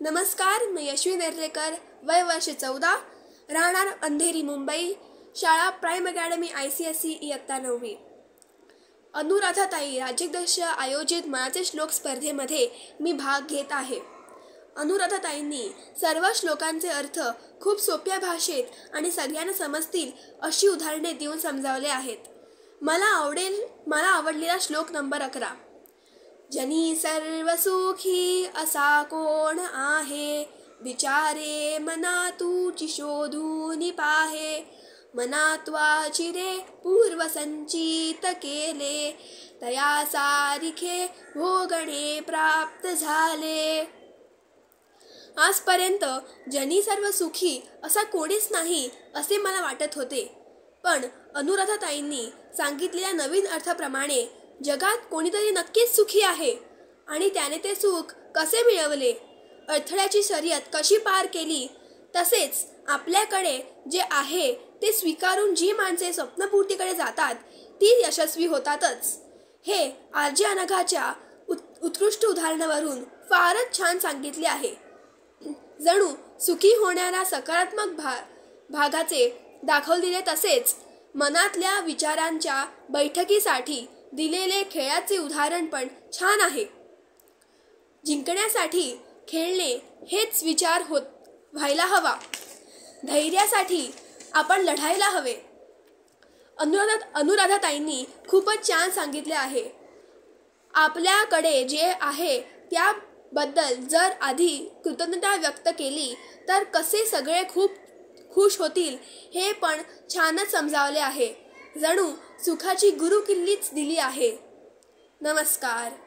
नमस्कार, मी यशवी नेर्लेकर, वय वर्ष 14, राहणार अंधेरी मुंबई, शाळा प्राइम अकॅडमी ICSE इयत्ता 9वी. अनुराधाताई राज्याध्यक्ष आयोजित मनाचे श्लोक स्पर्धेमध्ये मी भाग घेत आहे. अनुराधाताईंनी सर्व श्लोकांचे अर्थ खूप सोप्या भाषेत आणि सगळ्यांना समजतील अशी उदाहरणे देऊन समजावले आहेत. मला आवडलेला श्लोक नंबर 11. जनी सर्व सुखी असा कोण आहे, विचारे मना तुची शोधून पाहे, मनात्वाची रे पूर्व संचित केले, तया सारिखे भोगणे प्राप्त झाले. आजपर्यंत जनी सर्व सुखी असा कोणीच नाही असे मला वाटत होते, पण अनुराधाताईंनी सांगितलेल्या नवीन अर्थाप्रमाणे जगात कोणीतरी नक्कीच सुखी आहे आणि त्याने ते सुख कसे मिळवले, अडथळ्याची शर्यत कशी पार केली, तसेच आपल्याकडे जे आहे ते स्वीकारून जी माणसे स्वप्नपूर्तीकडे जातात ती यशस्वी होतातच, हे आजी अनघाच्या उत्कृष्ट उदाहरणावरून फारच छान सांगितले आहे. जणू सुखी होण्याला सकारात्मक भागाचे दाखवले दिले, तसेच मनातल्या विचारांच्या बैठकीसाठी दिलेले खेळाचे उदाहरण पण छान आहे. जिंकण्यासाठी खेळणे हेच विचार व्हायला हवा. धैर्यासाठी आपण लढायला हवे. अनुराधाताईंनी खूपच छान सांगितले आहे. आपल्याकडे जे आहे त्याबद्दल जर आधी कृतज्ञता व्यक्त केली तर कसे सगळे खूप खुश होतील हे पण छानच समजावले आहे. जणू सुखाची गुरुकिल्लीच दिली आहे. नमस्कार.